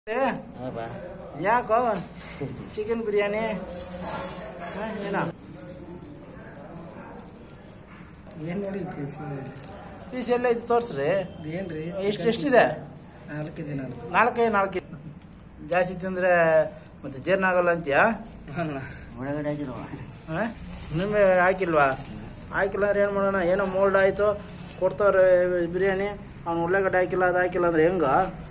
ಯಾಕೋ ಚಿಕನ್ ಬಿರಿಯಾನಿ ಏನ ಏನು ನೋಡಿ ಪೀಸ್ ಎಲ್ಲ ಇದು ತೋರಿಸ್ರಿ. ಏನ್ರಿ ಎಷ್ಟಿದೆ? ನಾಲ್ಕು ಜಾಸ್ತಿ ತಿಂದ್ರೆ ಮತ್ತೆ ಜೀರ್ಣ ಆಗಲ್ಲ ಅಂತೀಯಾ? ಒಳಗಡೆ ಹಾಕಿಲ್ವ? ನಿಮ್ಮೆ ಹಾಕಿಲ್ವಾ? ಹಾಕಿಲ್ಲ ಅಂದ್ರೆ ಏನು ಮಾಡೋಣ? ಏನೋ ಮೋಲ್ಡ್ ಆಯಿತು ಕೊಡ್ತಾವ್ರೆ ಬಿರಿಯಾನಿ, ಅವ್ನು ಉಳ್ಳಾಗಡ್ಡೆ ಹಾಕಿಲ್ಲ ಅದು ಹಾಕಿಲ್ಲ ಅಂದ್ರೆ ಹೆಂಗ?